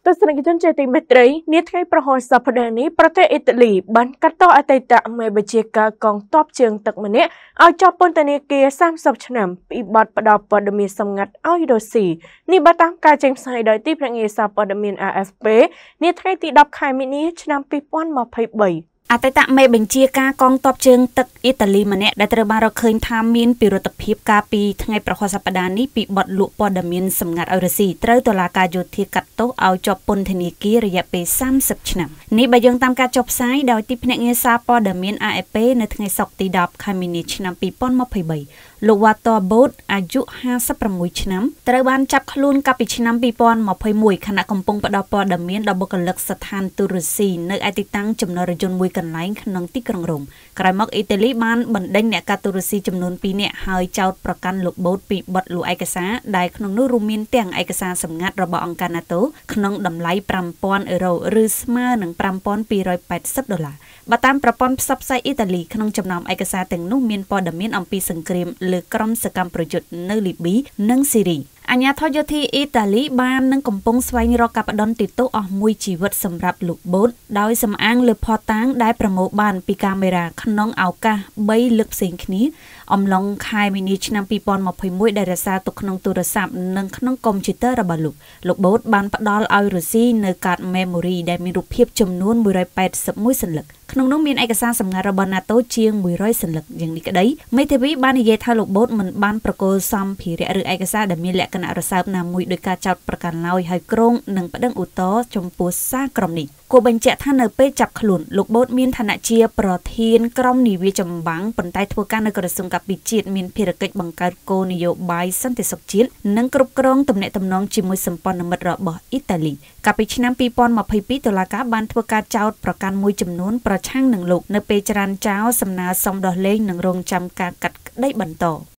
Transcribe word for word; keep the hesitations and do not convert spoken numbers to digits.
ទស្សនិកជនជាទីមេត្រីនាថ្ងៃប្រហោះសប្តាហ៍នេះប្រទេសអ៊ីតាលីបានកាត់ទោសអតីតមេបញ្ជាការកងទ័ពជើងទឹកម្នាក់ឲ្យជាប់ពន្ធនាគារសាមសិបឆ្នាំពីបទផ្ដោតព័ត៌មានសម្ងាត់ឲ្យរុស្ស៊ីនេះបើតាមការចេញផ្សាយដោយទីភ្នាក់ងារសារព័ត៌មាន A F P នាថ្ងៃទីដប់ខែមីនាឆ្នាំពីរពាន់ម្ភៃបីអតីតមេបញ្ជាការកងទ័ពជើងទឹកអ៊ីតាលីម្នាក់ដែលត្រូវបានរកឃើញថាមានពិរុទ្ធភាពកាលពីថ្ងៃប្រហោះសប្តាហ៍នេះពីបទលក់ព័ត៌មានសម្ងាត់ឲ្យរុស្ស៊ីត្រូវតុលាការយោធាកាត់ទោសឲ្យជាប់ពន្ធនាគាររយៈពេលសាមសិបឆ្នាំនេះបើយើងតាមការចុះផ្សាយដោយទីភ្នាក់ងារសារព័ត៌មាន A F P នៅថ្ងៃសុក្រទីដប់ខែមីនាឆ្នាំពីរពាន់ម្ភៃបីលោកវ៉ាតបូតអាយុห้าสิบหกឆ្នាំត្រូវបានចាប់ខ្លួនកាលពីឆ្នាំពីរពាន់ម្ភៃមួយខណៈកំពុងផ្ដល់ព័ត៌មានដល់បុគ្គលិកស្ថានទូតរុស្ស៊ីនៅឯទីតាំងចំណតរថយន្តមួយកន្លែងក្នុងទីក្រុងរ៉ូមក្រោយមកអ៊ីតាលីបានបណ្ដេញអ្នកកាទូតរុស្ស៊ីចំនួនពីរនាក់ហើយចោទប្រកាន់លោកបូតពីបទលួចឯកសារដែលក្នុងនោះរួមមានទាំងឯកសារសម្ងាត់របស់អង្គការ NATO ក្នុងតម្លៃប្រាំពាន់អឺរ៉ូឬស្មើនឹងប្រាំពាន់ពីររយប៉ែតសិបដុល្លារបើតាមប្រព័ន្ធផ្សព្វផ្សាយអ៊ីតាលីក្នុងចំណោមឯកសារទាំងនោះមានព័ត៌មានអំពីសង្គ្រាមលើក្រុមសកម្មប្រយុទ្ធនៅលីប៊ីនិងស៊ីរីអាញាធរយោធាអ៊ីតាលីបាននឹងកំពុងស្វែងរកការបដិសេធទោសអស់មួយជីវិតសម្រាប់លោកបូតដោយសំអាងលើផតតាងដែលប្រមូលបានពីកាមេរ៉ាក្នុងឱកាសបីលើកផ្សេងគ្នាអំឡុងខែមីនាឆ្នាំពីរពាន់ម្ភៃមួយដែលរសារទុកក្នុងទូរស័ព្ទនិងក្នុងកុំព្យូទ័ររបស់លោកលោកបូតបានផ្ដល់ឲ្យរុស្ស៊ីនៅកាត memory ដែលមានរូបភាពចំនួនមួយរយប៉ែតសិបមួយសន្លឹកក្នុងនោះមានឯកសារសម្ងាត់របស់ NATO ជាងមួយរយសន្លឹកយ៉ាងនេះក្តីមេធាវីបាននិយាយថាលោកបូតមិនបានប្រកល់សម្ភារៈឬឯកសារដែលមានលក្ខណៈរសើបណាមួយដោយការចោទប្រកាន់ឡើយហើយក្រុងនឹងប្តឹងឧទ្ធរណ៍ចំពោះសារក្រុមនេះគួរបញ្ជាក់ថានៅពេលចាប់ខ្លួនលោកបូតមានឋានៈជាប្រធានក្រុមនាវាចម្បាំងប៉ុន្តែធ្វើការនៅក្រសួងកាពីជាតិមានភារកិច្ចបង្កើតគោលនយោបាយសន្តិសុខជាតិនិងគ្រប់គ្រងទំនាក់ទំនងជាមួយសម្ព័ន្ធមិត្តរបស់អ៊ីតាលីកាលពីឆ្នាំពីរពាន់ម្ភៃពីរតុលាការបានធ្វើការចោទប្រកាន់មួយចំនួនប្រឆាំងនឹងលោកនៅពេលចរានចោលសំណើសុំដោះលែងនិងរងចាំការកាត់ក្តីបន្ត